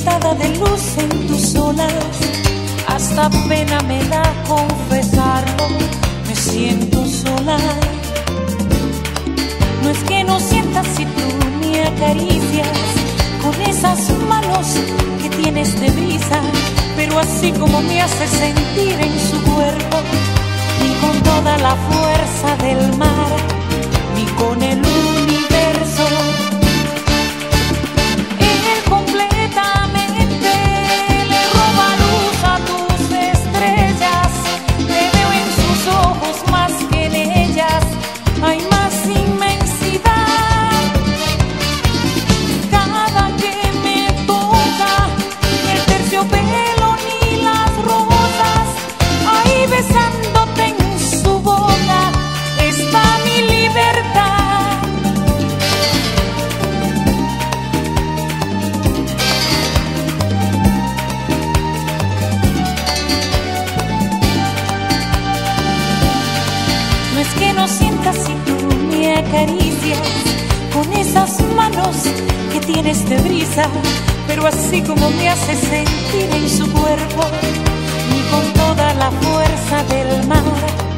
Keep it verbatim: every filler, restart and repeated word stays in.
pintada de luz en tus olas. Hasta pena me da confesarlo, me siento sola. No es que no sientas si tú me acaricias con esas manos que tienes de brisa, pero así como me hace sentir en su cuerpo, ni con toda la fuerza del mar, ni con el universo. Él completamente le roba luz a tus estrellas. Te veo en sus ojos más que en ellas, hay más inmensidad. Cada que me toca ni el terciopelo ni las rosas, ahí besándote en su boca está mi libertad. No es que no sientas si tú me acaricias con esas manos que tienes de brisa, pero así como me hace sentir en su cuerpo, ni con toda la fuerza del mar,